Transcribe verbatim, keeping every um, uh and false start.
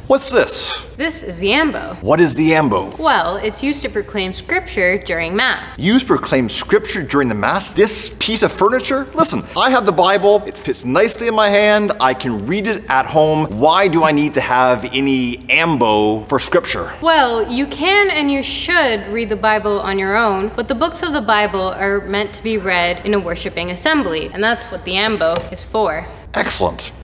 What's this? This is the ambo. What is the ambo? Well, it's used to proclaim scripture during Mass. Used to proclaim scripture during the Mass? This piece of furniture? Listen, I have the Bible, it fits nicely in my hand, I can read it at home. Why do I need to have any ambo for scripture? Well, you can and you should read the Bible on your own, but the books of the Bible are meant to be read in a worshiping assembly, and that's what the ambo is for. Excellent.